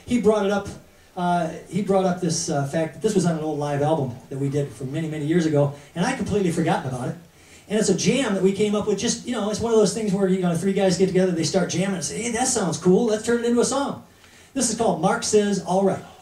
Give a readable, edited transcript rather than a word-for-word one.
he brought it up. He brought up this fact that this was on an old live album that we did from many, many years ago, and I completely forgotten about it. And it's a jam that we came up with. Just, you know, it's one of those things where, you know, three guys get together, they start jamming and say, hey, that sounds cool. Let's turn it into a song. This is called Mark Says All Right.